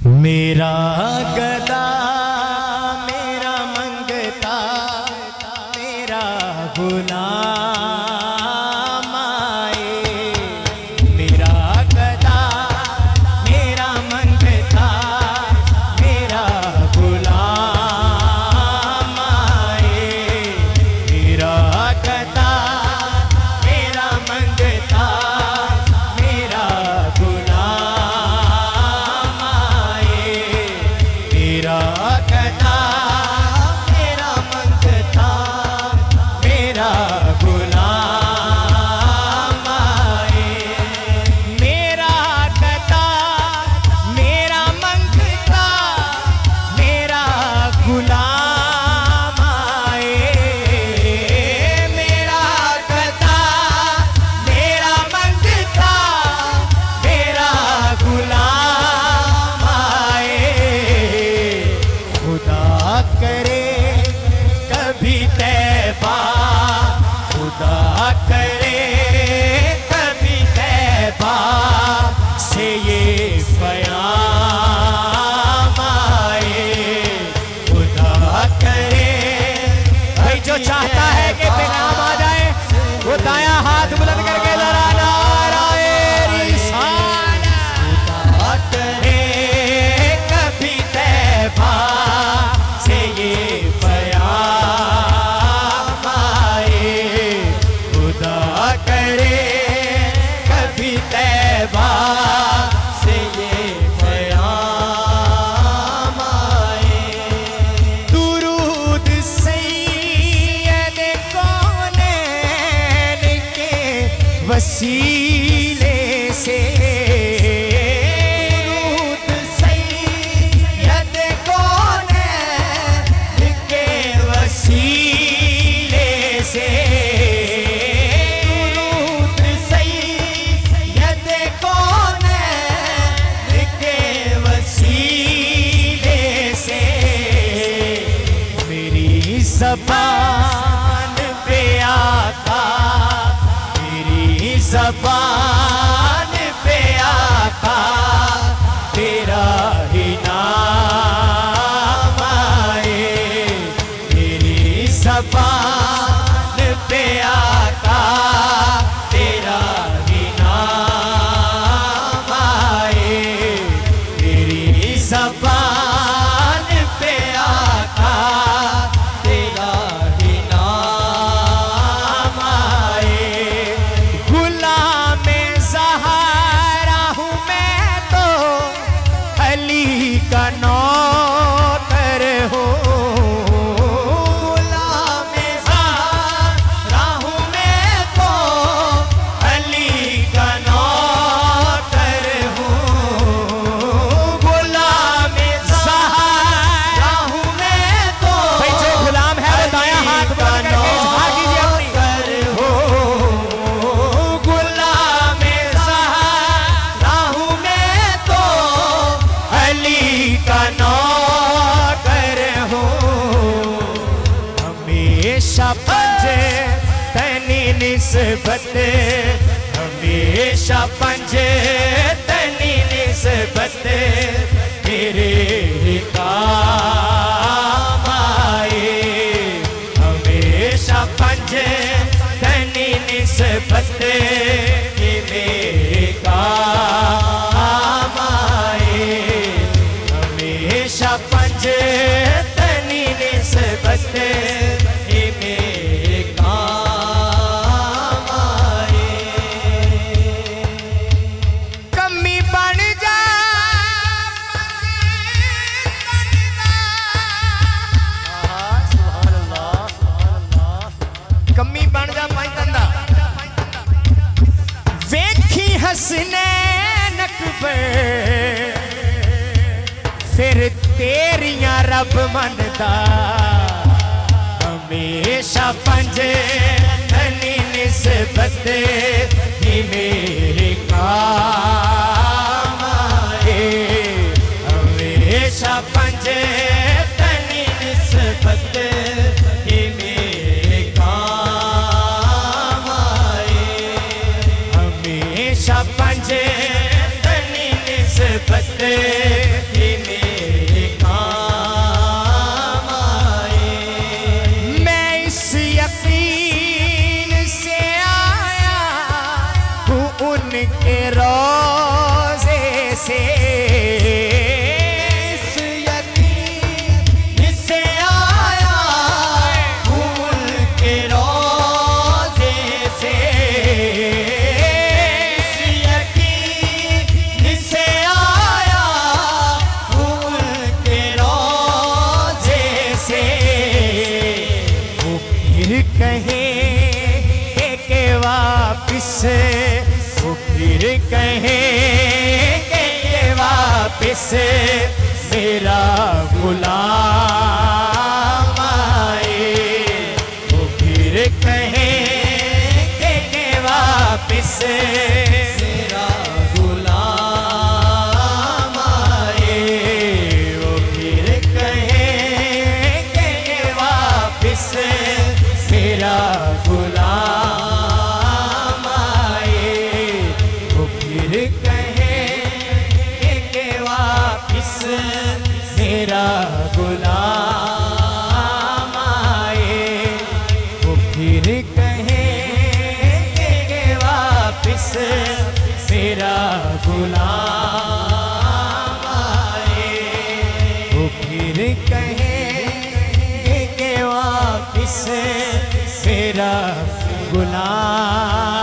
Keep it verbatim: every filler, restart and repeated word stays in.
मेरा गदा मेरा मंगता मेरा गुलाम आए। मेरा गदा मेरा मंगता मेरा गुलाम आए। मेरा गदा मेरा मंगता मेरा गुलाम आए। मेरा गदा मेरा मंगता मेरा गुलाम आए। मेरा गदा मेरा मंगता मेरा गुलाम आए। मेरा गदा मेरा मंगता मेरा गुलाम आए। खुदा करे कभी तैबा, खुदा करे कभी तैबा से ये पैगाम आए। खुदा करे भाई जो चाहता है कि पैगाम आ जाए वो दायां हाथ बुलंद करके जरा नाराए रिसालत। खुदा करे कभी तैबा से ये पैगाम आए। खुदा करे कभी तैबा से ये पैगाम आए। दुरूद सैयद कौनैन के वसीले से। दुरूद सैयद कौनैन के वसीले से। दुरूद सैयद कौनैन के वसीले से। मेरी ज़बान पे आका, मेरी ज़बान पे आका तेरा ही नाम आए। मेरी ज़बान पे आका तेरा ही नाम आए। मेरी ज़बान पे आका तेरा ही नाम आए। गुलामे ज़हरा हूँ मैं तो अली का नौकर हूँ। गुलामे ज़हरा हूँ मैं तो अली का नौकर हूँ। गुलामे ज़हरा हूँ मैं तो भाई जो गुलाम है वो दायां हाथ बुलंद करके इज़हार कीजिए अपनी। गुलामे ज़हरा हूँ मैं तो अली का नौकर हूँ। हमेशा पंजे तनी निस्बत, हमेशा पंजे तनी निस्बत मेरे ही काम आए। हमेशा पंजे तनी निस्बत मेरे काम आए। हमेशा पंजे तनी निस्बत मेरे काम आए। कमी बन जा कमी बन जा पाई तंदा वेखी हसनैन अकबर फिर तेरियां रब मनदा। हमेशा पंजे तनी निस्बत ही मेरे काम आए। हमेशा पंजे तनी निस्बत ही मेरे काम आए। हमेशा पंजे तनी निस्बत ही वापिस मेरा गुलाम आए, वो फिर कहेंगे कि वापिस मेरा गुलाम आए, वो फिर कहेंगे कि वापिस मेरा गुलाम आए, वो फिर कहेंगे कि वापिस मेरा गुलाम आए, वो फिर कहेंगे कि वापिस मेरा गुलाम आए, वो फिर कहेंगे कि वापिस मेरा गुलाम